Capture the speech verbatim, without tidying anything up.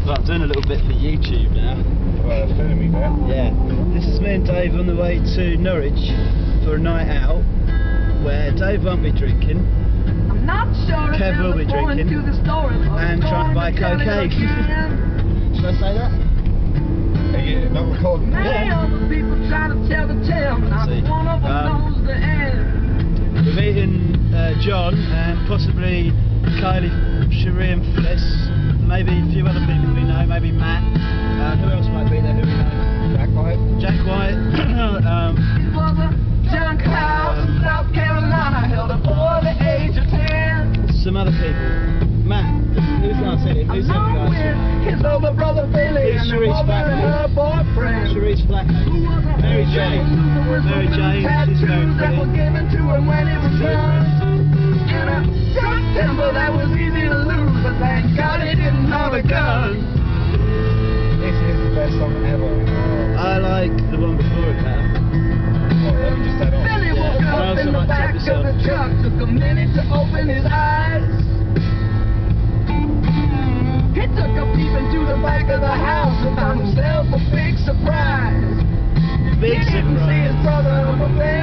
Well, I'm doing a little bit for YouTube now. Well, filming me there. Yeah. This is me and Dave on the way to Norwich for a night out, where Dave won't be drinking. I'm not sure Kev will be drinking and trying to buy cocaine. Should I say that? Are you not recording? Many other people try to tell the tale, but not one of them Um, knows the end. We're meeting uh, John and possibly Kylie, Cherie and Fliss. Maybe a few other people we know, maybe Matt. Uh, who else might be there who we know? Jack White. Jack White. um, His brother, John Cloud from South Carolina, held a boy the age of ten. some other people. Matt, who's not said it? Who's the other Along guys? with his older brother Billy Who's and the Cherie's woman black and mate? her boyfriend. Cherie's black mate. Mary Jane. Mary Jane, she's very Tattoos that were pretty. given to him when he was young. And a drunk temper that was easy to lose, but thank God he didn't have a gun. This is the best song ever in the world. I like the one before it better. Well, let me just add on. Billy Yeah, woke I up also in the might check back this of out. the truck, took a minute to open his eyes. He took a peep into the back of the house and found himself a big surprise. Big He didn't see his surprise. brother over there.